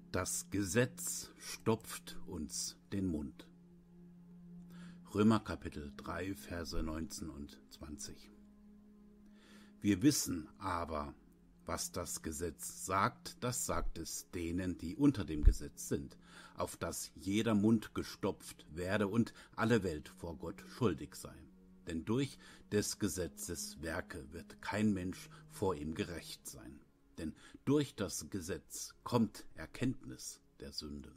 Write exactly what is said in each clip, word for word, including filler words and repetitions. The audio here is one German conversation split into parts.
Das Gesetz stopft uns den Mund. Römer Kapitel drei, Verse neunzehn und zwanzig. Wir wissen aber, was das Gesetz sagt, das sagt es denen, die unter dem Gesetz sind, auf dass jeder Mund gestopft werde und alle Welt vor Gott schuldig sei. Denn durch des Gesetzes Werke wird kein Mensch vor ihm gerecht sein. Denn durch das Gesetz kommt Erkenntnis der Sünde.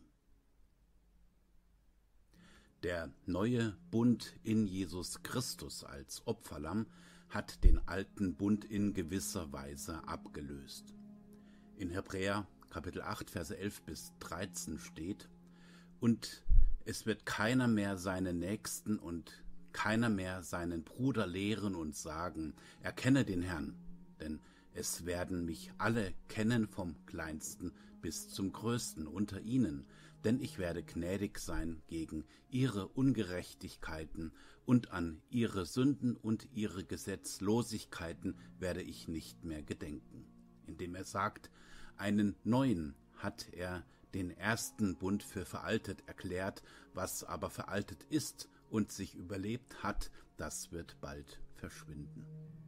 Der neue Bund in Jesus Christus als Opferlamm hat den alten Bund in gewisser Weise abgelöst. In Hebräer Kapitel acht, Verse elf bis dreizehn steht: Und es wird keiner mehr seinen Nächsten und keiner mehr seinen Bruder lehren und sagen, erkenne den Herrn, denn es werden mich alle kennen, vom Kleinsten bis zum Größten unter ihnen, denn ich werde gnädig sein gegen ihre Ungerechtigkeiten, und an ihre Sünden und ihre Gesetzlosigkeiten werde ich nicht mehr gedenken. Indem er sagt, einen neuen hat er den ersten Bund für veraltet erklärt, was aber veraltet ist und sich überlebt hat, das wird bald verschwinden.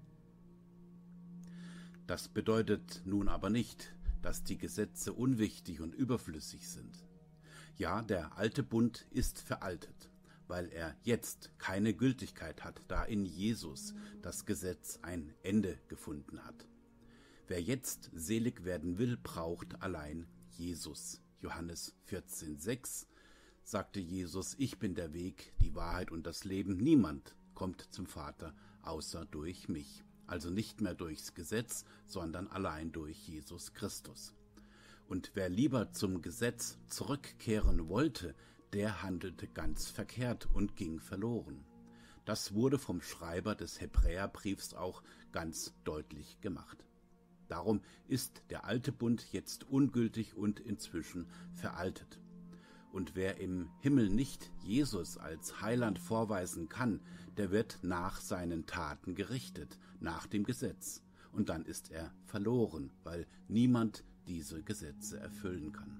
Das bedeutet nun aber nicht, dass die Gesetze unwichtig und überflüssig sind. Ja, der alte Bund ist veraltet, weil er jetzt keine Gültigkeit hat, da in Jesus das Gesetz ein Ende gefunden hat. Wer jetzt selig werden will, braucht allein Jesus. Johannes vierzehn, sechs sagte Jesus, ich bin der Weg, die Wahrheit und das Leben. Niemand kommt zum Vater außer durch mich. Also nicht mehr durchs Gesetz, sondern allein durch Jesus Christus. Und wer lieber zum Gesetz zurückkehren wollte, der handelte ganz verkehrt und ging verloren. Das wurde vom Schreiber des Hebräerbriefs auch ganz deutlich gemacht. Darum ist der alte Bund jetzt ungültig und inzwischen veraltet. Und wer im Himmel nicht Jesus als Heiland vorweisen kann, der wird nach seinen Taten gerichtet, nach dem Gesetz. Und dann ist er verloren, weil niemand diese Gesetze erfüllen kann.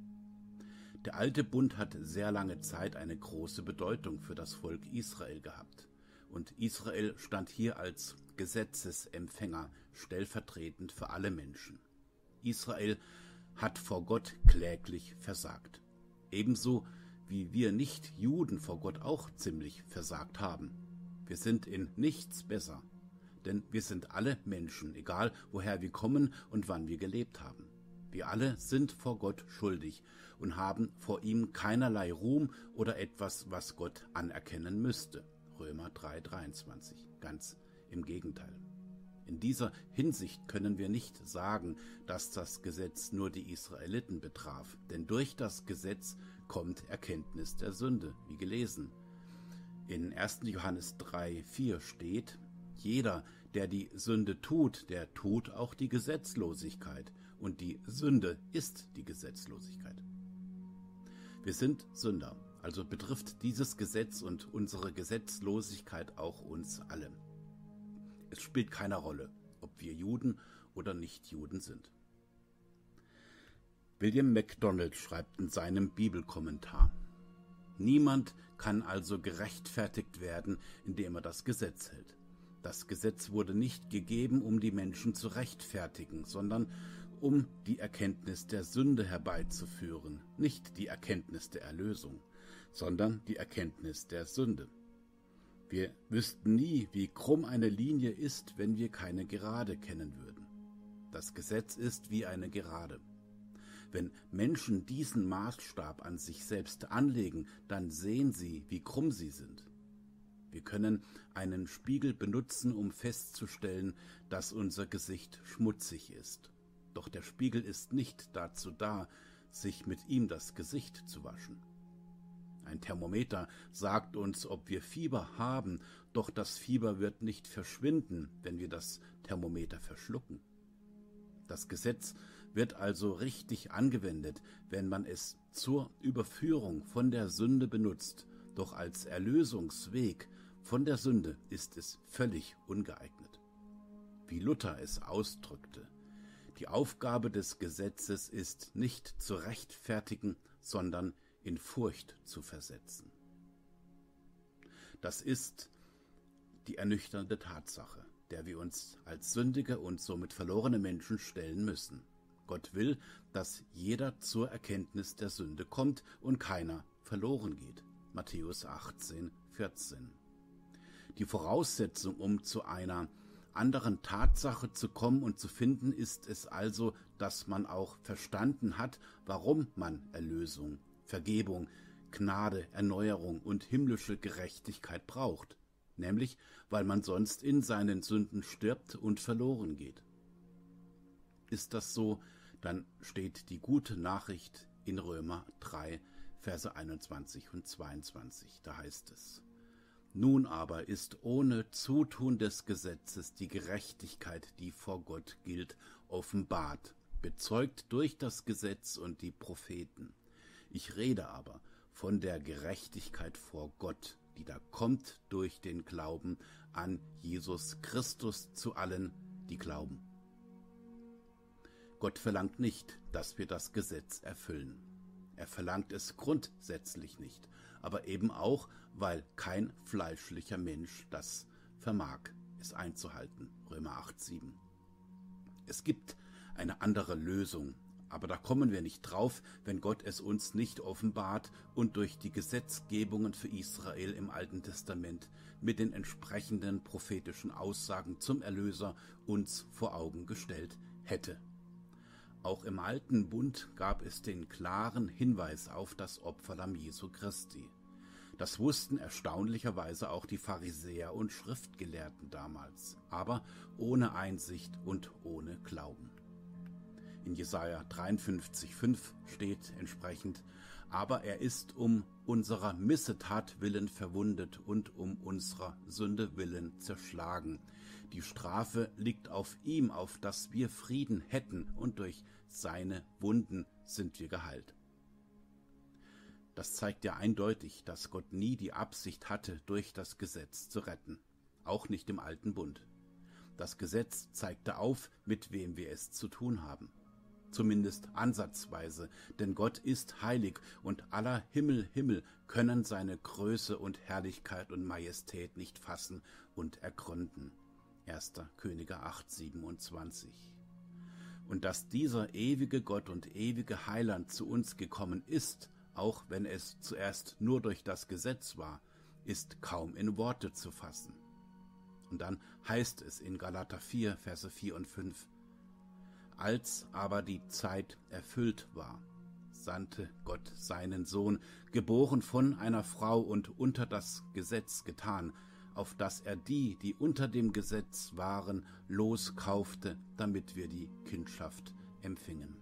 Der alte Bund hat sehr lange Zeit eine große Bedeutung für das Volk Israel gehabt. Und Israel stand hier als Gesetzesempfänger stellvertretend für alle Menschen. Israel hat vor Gott kläglich versagt. Ebenso wie wir Nicht-Juden vor Gott auch ziemlich versagt haben. Wir sind in nichts besser, denn wir sind alle Menschen, egal woher wir kommen und wann wir gelebt haben. Wir alle sind vor Gott schuldig und haben vor ihm keinerlei Ruhm oder etwas, was Gott anerkennen müsste. Römer drei, dreiundzwanzig. Ganz im Gegenteil. In dieser Hinsicht können wir nicht sagen, dass das Gesetz nur die Israeliten betraf, denn durch das Gesetz kommt Erkenntnis der Sünde, wie gelesen. In ersten Johannes drei, vier steht, jeder, der die Sünde tut, der tut auch die Gesetzlosigkeit, und die Sünde ist die Gesetzlosigkeit. Wir sind Sünder, also betrifft dieses Gesetz und unsere Gesetzlosigkeit auch uns alle. Es spielt keine Rolle, ob wir Juden oder Nicht-Juden sind. William MacDonald schreibt in seinem Bibelkommentar: Niemand kann also gerechtfertigt werden, indem er das Gesetz hält. Das Gesetz wurde nicht gegeben, um die Menschen zu rechtfertigen, sondern um die Erkenntnis der Sünde herbeizuführen, nicht die Erkenntnis der Erlösung, sondern die Erkenntnis der Sünde. Wir wüssten nie, wie krumm eine Linie ist, wenn wir keine Gerade kennen würden. Das Gesetz ist wie eine Gerade. Wenn Menschen diesen Maßstab an sich selbst anlegen, dann sehen sie, wie krumm sie sind. Wir können einen Spiegel benutzen, um festzustellen, dass unser Gesicht schmutzig ist. Doch der Spiegel ist nicht dazu da, sich mit ihm das Gesicht zu waschen. Ein Thermometer sagt uns, ob wir Fieber haben, doch das Fieber wird nicht verschwinden, wenn wir das Thermometer verschlucken. Das Gesetz wird also richtig angewendet, wenn man es zur Überführung von der Sünde benutzt, doch als Erlösungsweg von der Sünde ist es völlig ungeeignet. Wie Luther es ausdrückte: Die Aufgabe des Gesetzes ist, nicht zu rechtfertigen, sondern in Furcht zu versetzen. Das ist die ernüchternde Tatsache, der wir uns als sündige und somit verlorene Menschen stellen müssen. Gott will, dass jeder zur Erkenntnis der Sünde kommt und keiner verloren geht. Matthäus achtzehn, vierzehn. Die Voraussetzung, um zu einer anderen Tatsache zu kommen und zu finden, ist es also, dass man auch verstanden hat, warum man Erlösung, Vergebung, Gnade, Erneuerung und himmlische Gerechtigkeit braucht, nämlich weil man sonst in seinen Sünden stirbt und verloren geht. Ist das so, dann steht die gute Nachricht in Römer drei, Verse einundzwanzig und zweiundzwanzig, da heißt es: Nun aber ist ohne Zutun des Gesetzes die Gerechtigkeit, die vor Gott gilt, offenbart, bezeugt durch das Gesetz und die Propheten. Ich rede aber von der Gerechtigkeit vor Gott, die da kommt durch den Glauben an Jesus Christus zu allen, die glauben. Gott verlangt nicht, dass wir das Gesetz erfüllen. Er verlangt es grundsätzlich nicht, aber eben auch, weil kein fleischlicher Mensch das vermag, es einzuhalten. Römer acht, sieben. Es gibt eine andere Lösung, aber da kommen wir nicht drauf, wenn Gott es uns nicht offenbart und durch die Gesetzgebungen für Israel im Alten Testament mit den entsprechenden prophetischen Aussagen zum Erlöser uns vor Augen gestellt hätte. Auch im Alten Bund gab es den klaren Hinweis auf das Opferlamm Jesu Christi. Das wussten erstaunlicherweise auch die Pharisäer und Schriftgelehrten damals, aber ohne Einsicht und ohne Glauben. In Jesaja dreiundfünfzig, fünf steht entsprechend: Aber er ist um unserer Missetat willen verwundet und um unserer Sünde willen zerschlagen. Die Strafe liegt auf ihm, auf dass wir Frieden hätten, und durch seine Wunden sind wir geheilt. Das zeigt ja eindeutig, dass Gott nie die Absicht hatte, durch das Gesetz zu retten, auch nicht im Alten Bund. Das Gesetz zeigte auf, mit wem wir es zu tun haben. Zumindest ansatzweise, denn Gott ist heilig und aller Himmel, Himmel können seine Größe und Herrlichkeit und Majestät nicht fassen und ergründen. erster Könige acht, siebenundzwanzig. Und dass dieser ewige Gott und ewige Heiland zu uns gekommen ist, auch wenn es zuerst nur durch das Gesetz war, ist kaum in Worte zu fassen. Und dann heißt es in Galater vier, Verse vier und fünf: Als aber die Zeit erfüllt war, sandte Gott seinen Sohn, geboren von einer Frau und unter das Gesetz getan, auf dass er die, die unter dem Gesetz waren, loskaufte, damit wir die Kindschaft empfingen.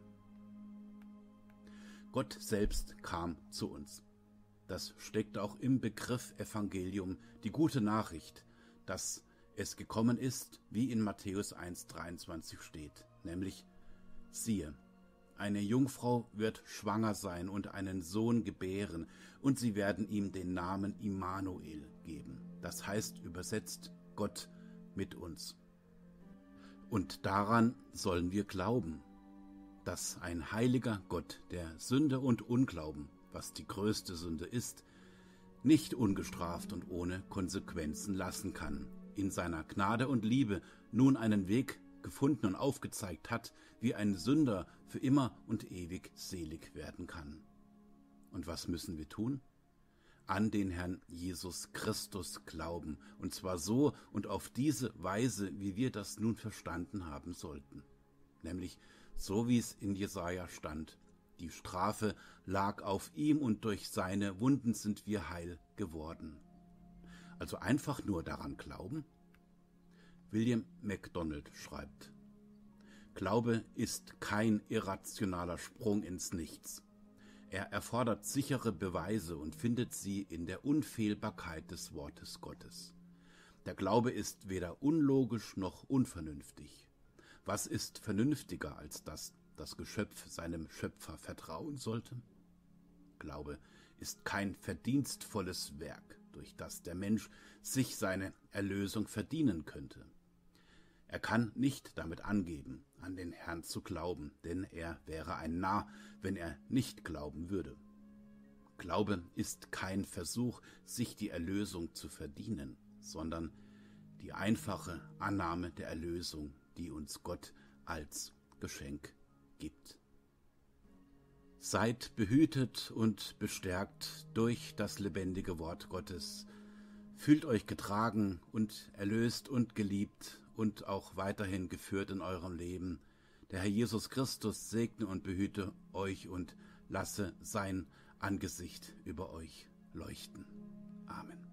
Gott selbst kam zu uns. Das steckt auch im Begriff Evangelium, die gute Nachricht, dass es gekommen ist, wie in Matthäus eins, dreiundzwanzig steht, nämlich: Siehe, eine Jungfrau wird schwanger sein und einen Sohn gebären, und sie werden ihm den Namen Immanuel geben. Das heißt übersetzt Gott mit uns. Und daran sollen wir glauben, dass ein heiliger Gott, der Sünde und Unglauben, was die größte Sünde ist, nicht ungestraft und ohne Konsequenzen lassen kann, in seiner Gnade und Liebe nun einen Weg gefunden und aufgezeigt hat, wie ein Sünder für immer und ewig selig werden kann. Und was müssen wir tun? An den Herrn Jesus Christus glauben, und zwar so und auf diese Weise, wie wir das nun verstanden haben sollten. Nämlich so, wie es in Jesaja stand: Die Strafe lag auf ihm und durch seine Wunden sind wir heil geworden. Also einfach nur daran glauben? William MacDonald schreibt: Glaube ist kein irrationaler Sprung ins Nichts. Er erfordert sichere Beweise und findet sie in der Unfehlbarkeit des Wortes Gottes. Der Glaube ist weder unlogisch noch unvernünftig. Was ist vernünftiger, als dass das Geschöpf seinem Schöpfer vertrauen sollte? Glaube ist kein verdienstvolles Werk, durch das der Mensch sich seine Erlösung verdienen könnte. Er kann nicht damit angeben, an den Herrn zu glauben, denn er wäre ein Narr, wenn er nicht glauben würde. Glaube ist kein Versuch, sich die Erlösung zu verdienen, sondern die einfache Annahme der Erlösung, die uns Gott als Geschenk gibt. Seid behütet und bestärkt durch das lebendige Wort Gottes. Fühlt euch getragen und erlöst und geliebt und auch weiterhin geführt in eurem Leben. Der Herr Jesus Christus segne und behüte euch und lasse sein Angesicht über euch leuchten. Amen.